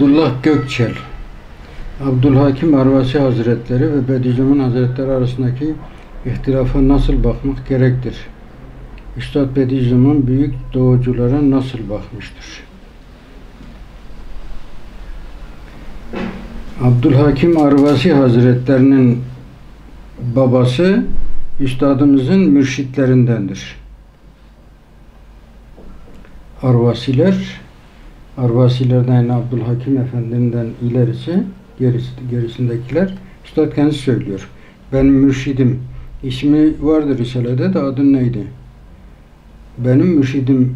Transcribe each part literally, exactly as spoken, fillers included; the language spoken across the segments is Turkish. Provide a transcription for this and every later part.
Abdullah Gökçel, Abdülhakim Arvasi Hazretleri ve Bediüzzaman Hazretleri arasındaki ihtilafa nasıl bakmak gerektir? Üstad Bediüzzaman büyük doğuculara nasıl bakmıştır? Abdülhakim Arvasi Hazretlerinin babası üstadımızın mürşitlerindendir. Arvasiler, Arvasilerden yani Abdülhakim Efendi'nden ilerisi, gerisi, gerisindekiler üstad kendisi söylüyor. Benim mürşidim, ismi vardır Risale'de de adı neydi? Benim mürşidim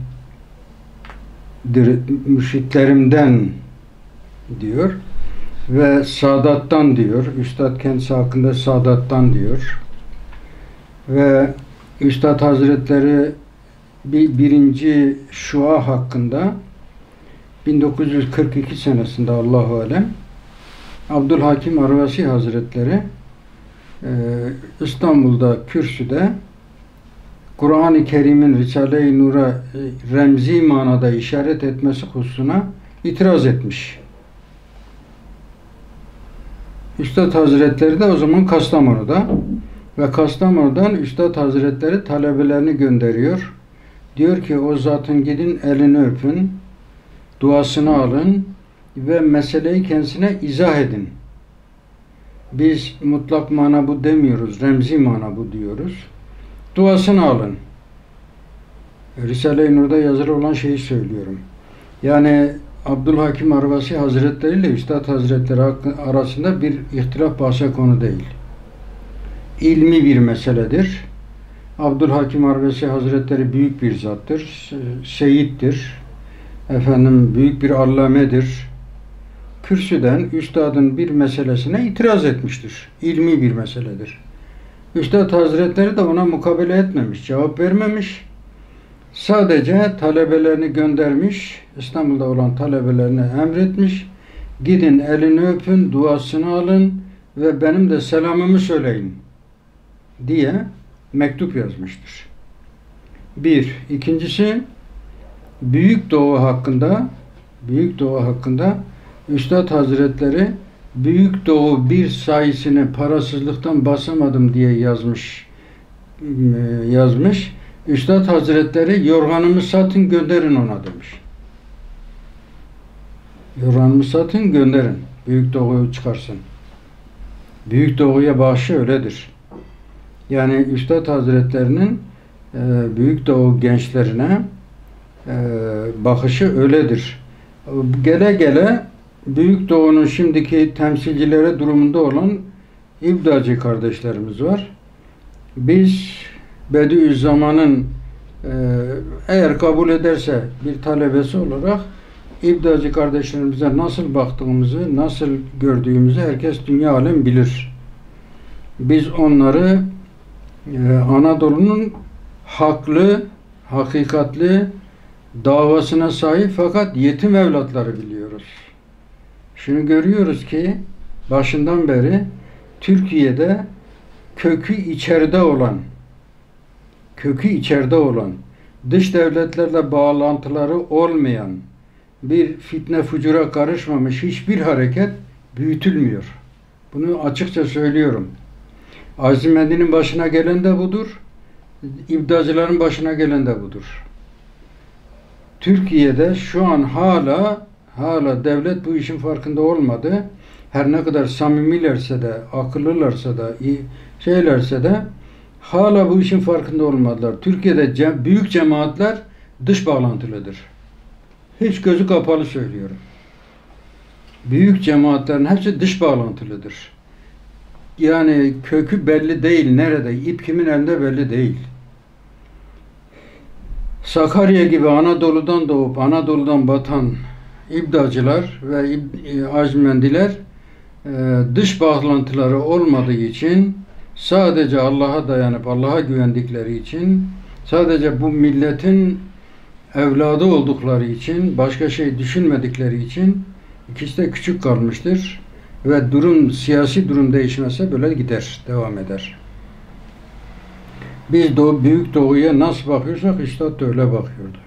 mürşitlerimden diyor ve Sadat'tan diyor. Üstad kendisi hakkında Sadat'tan diyor. Ve Üstad Hazretleri bir, birinci Şua hakkında bin dokuz yüz kırk iki senesinde Allahu alem Abdülhakim Arvasi Hazretleri e, İstanbul'da kürsüde Kur'an-ı Kerim'in Risale-i Nur'a e, remzi manada işaret etmesi hususuna itiraz etmiş. Üstad Hazretleri de o zaman Kastamonu'da ve Kastamonu'dan Üstad Hazretleri talebelerini gönderiyor. Diyor ki o zatın gidin elini öpün, duasını alın ve meseleyi kendisine izah edin. Biz mutlak mana bu demiyoruz, remzi mana bu diyoruz. Duasını alın. Risale-i Nur'da yazılı olan şeyi söylüyorum. Yani Abdülhakim Arvasi Hazretleri ile Üstad Hazretleri arasında bir ihtilaf bahse konu değil. İlmi bir meseledir. Abdülhakim Arvasi Hazretleri büyük bir zattır, seyittir, efendim büyük bir allamedir. Kürsüden üstadın bir meselesine itiraz etmiştir. İlmi bir meseledir. Üstad Hazretleri de ona mukabele etmemiş, cevap vermemiş. Sadece talebelerini göndermiş, İstanbul'da olan talebelerini emretmiş. Gidin elini öpün, duasını alın ve benim de selamımı söyleyin diye mektup yazmıştır. Bir. İkincisi, Büyük Doğu hakkında Büyük Doğu hakkında Üstad Hazretleri Büyük Doğu bir sayısını parasızlıktan basamadım diye yazmış. yazmış. Üstad Hazretleri yorganımı satın gönderin ona demiş. Yorganımı satın gönderin. Büyük Doğu'yu çıkarsın. Büyük Doğu'ya bağışı öyledir. Yani Üstad Hazretlerinin e, Büyük Doğu gençlerine e, bakışı öyledir. Gele gele Büyük Doğu'nun şimdiki temsilcileri durumunda olan İbdacı kardeşlerimiz var. Biz Bediüzzaman'ın e, eğer kabul ederse bir talebesi olarak İbdacı kardeşlerimize nasıl baktığımızı, nasıl gördüğümüzü herkes dünya alem bilir. Biz onları e, Anadolu'nun haklı, hakikatli davasına sahip fakat yetim evlatları biliyoruz. Şunu görüyoruz ki başından beri Türkiye'de kökü içeride olan kökü içeride olan dış devletlerle bağlantıları olmayan bir fitne fucura karışmamış hiçbir hareket büyütülmüyor. Bunu açıkça söylüyorum. Azimeddin'in başına gelen de budur. İbdacıların başına gelen de budur. Türkiye'de şu an hala hala devlet bu işin farkında olmadı. Her ne kadar samimilerse de, akıllılarsa da, şeylerse de hala bu işin farkında olmadılar. Türkiye'de cem, büyük cemaatler dış bağlantılıdır. Hiç gözü kapalı söylüyorum. Büyük cemaatlerin hepsi dış bağlantılıdır. Yani kökü belli değil. Nerede? İp kimin elinde belli değil. Sakarya gibi Anadolu'dan doğup Anadolu'dan batan İbdacılar ve Acmendiler dış bağlantıları olmadığı için sadece Allah'a dayanıp Allah'a güvendikleri için sadece bu milletin evladı oldukları için başka şey düşünmedikleri için ikisi de küçük kalmıştır ve durum siyasi durum değişmezse böyle gider, devam eder. Biz Doğu, Büyük Doğu'ya nasıl bakıyorsak Üstad da öyle bakıyordu.